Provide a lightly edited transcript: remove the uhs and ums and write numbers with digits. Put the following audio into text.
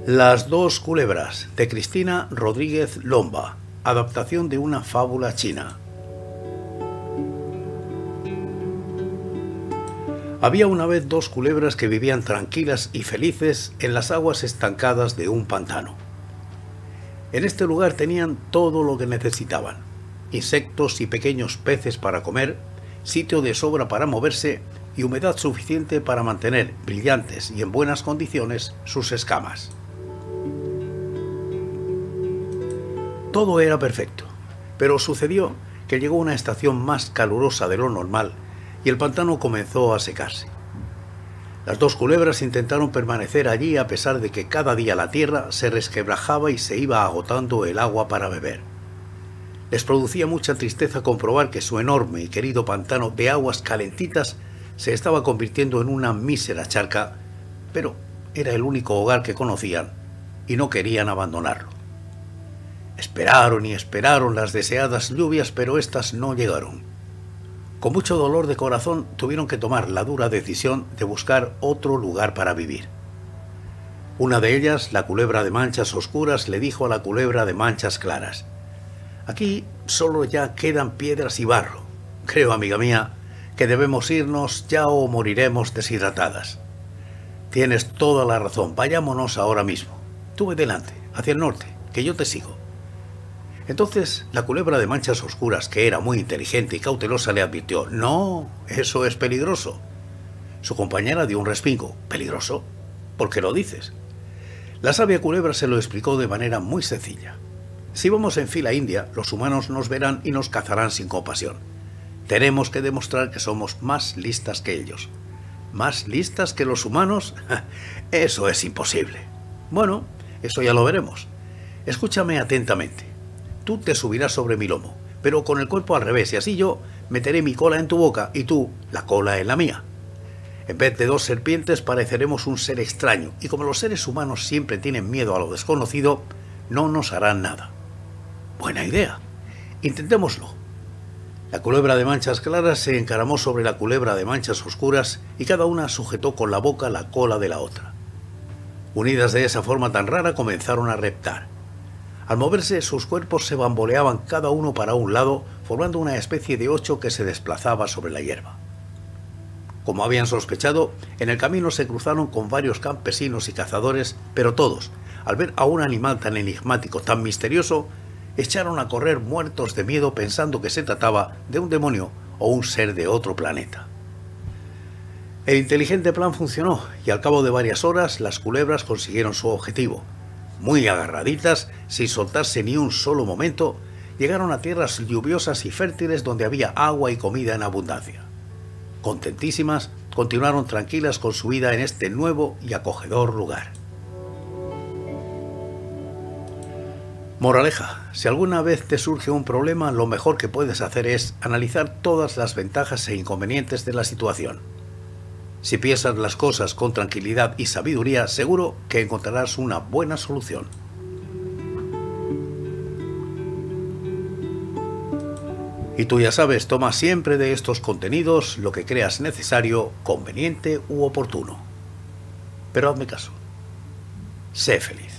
Las dos culebras, de Cristina Rodríguez Lomba, adaptación de una fábula china. Había una vez dos culebras que vivían tranquilas y felices en las aguas estancadas de un pantano. En este lugar tenían todo lo que necesitaban: insectos y pequeños peces para comer, sitio de sobra para moverse y humedad suficiente para mantener brillantes y en buenas condiciones sus escamas. Todo era perfecto, pero sucedió que llegó una estación más calurosa de lo normal y el pantano comenzó a secarse. Las dos culebras intentaron permanecer allí a pesar de que cada día la tierra se resquebrajaba y se iba agotando el agua para beber. Les producía mucha tristeza comprobar que su enorme y querido pantano de aguas calentitas se estaba convirtiendo en una mísera charca, pero era el único hogar que conocían y no querían abandonarlo. Esperaron y esperaron las deseadas lluvias, pero éstas no llegaron. Con mucho dolor de corazón tuvieron que tomar la dura decisión de buscar otro lugar para vivir. Una de ellas, la culebra de manchas oscuras, le dijo a la culebra de manchas claras: «Aquí solo ya quedan piedras y barro. Creo, amiga mía, que debemos irnos ya o moriremos deshidratadas». «Tienes toda la razón, vayámonos ahora mismo. Tú ve delante, hacia el norte, que yo te sigo». Entonces la culebra de manchas oscuras, que era muy inteligente y cautelosa, le advirtió: «No, eso es peligroso». Su compañera dio un respingo: «¿Peligroso? ¿Por qué lo dices?». La sabia culebra se lo explicó de manera muy sencilla: «Si vamos en fila india, los humanos nos verán y nos cazarán sin compasión. Tenemos que demostrar que somos más listas que ellos». «¿Más listas que los humanos? Eso es imposible». «Bueno, eso ya lo veremos. Escúchame atentamente. Tú te subirás sobre mi lomo, pero con el cuerpo al revés, y así yo meteré mi cola en tu boca y tú la cola en la mía. En vez de dos serpientes pareceremos un ser extraño, y como los seres humanos siempre tienen miedo a lo desconocido, no nos harán nada». «Buena idea. Intentémoslo». La culebra de manchas claras se encaramó sobre la culebra de manchas oscuras y cada una sujetó con la boca la cola de la otra. Unidas de esa forma tan rara, comenzaron a reptar. Al moverse, sus cuerpos se bamboleaban cada uno para un lado, formando una especie de ocho que se desplazaba sobre la hierba. Como habían sospechado, en el camino se cruzaron con varios campesinos y cazadores, pero todos, al ver a un animal tan enigmático, tan misterioso, echaron a correr muertos de miedo, pensando que se trataba de un demonio o un ser de otro planeta. El inteligente plan funcionó y al cabo de varias horas las culebras consiguieron su objetivo. Muy agarraditas, sin soltarse ni un solo momento, llegaron a tierras lluviosas y fértiles donde había agua y comida en abundancia. Contentísimas, continuaron tranquilas con su vida en este nuevo y acogedor lugar. Moraleja: si alguna vez te surge un problema, lo mejor que puedes hacer es analizar todas las ventajas e inconvenientes de la situación. Si piensas las cosas con tranquilidad y sabiduría, seguro que encontrarás una buena solución. Y tú ya sabes, toma siempre de estos contenidos lo que creas necesario, conveniente u oportuno. Pero hazme caso. Sé feliz.